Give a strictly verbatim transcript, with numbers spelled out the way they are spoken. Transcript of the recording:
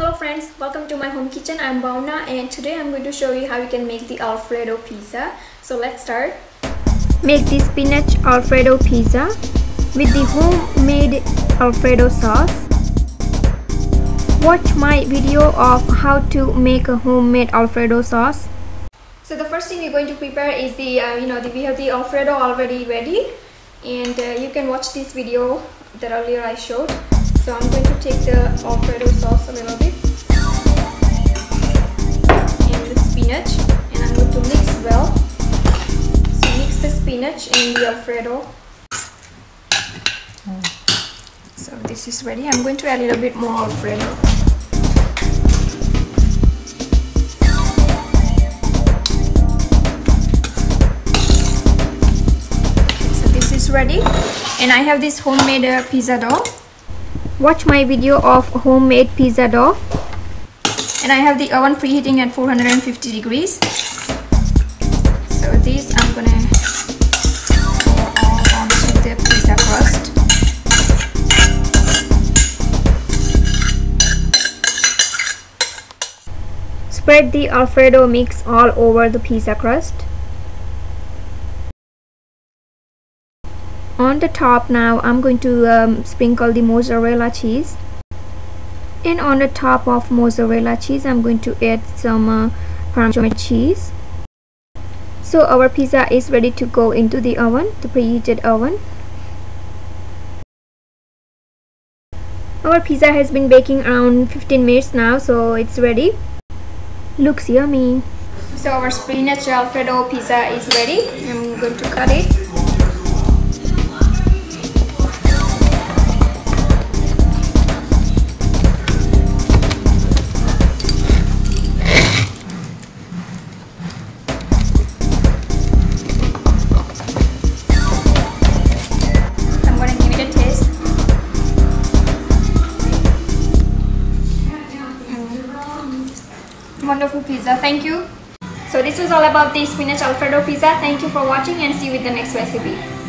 Hello friends, welcome to my home kitchen. I'm Bhavna and today I'm going to show you how you can make the Alfredo pizza. So let's start. Make the spinach Alfredo pizza with the homemade Alfredo sauce. Watch my video of how to make a homemade Alfredo sauce. So the first thing we're going to prepare is the, uh, you know, the, we have the Alfredo already ready, and uh, you can watch this video that earlier I showed. So I'm going to take the Alfredo sauce a little bit and the spinach, and I'm going to mix well. So mix the spinach and the Alfredo. So this is ready. I'm going to add a little bit more Alfredo. Okay, so this is ready, and I have this homemade uh, pizza dough. Watch my video of homemade pizza dough, and I have the oven preheating at four hundred fifty degrees. So this I'm gonna pour all onto the pizza crust. Spread the Alfredo mix all over the pizza crust. On the top now I'm going to um, sprinkle the mozzarella cheese, and on the top of mozzarella cheese I'm going to add some uh, Parmesan cheese. So our pizza is ready to go into the oven, the preheated oven. Our pizza has been baking around fifteen minutes now, so it's ready. Looks yummy. So our spinach Alfredo pizza is ready. I'm going to cut it. Wonderful pizza, thank you. So this was all about the spinach Alfredo pizza. Thank you for watching and see you with the next recipe.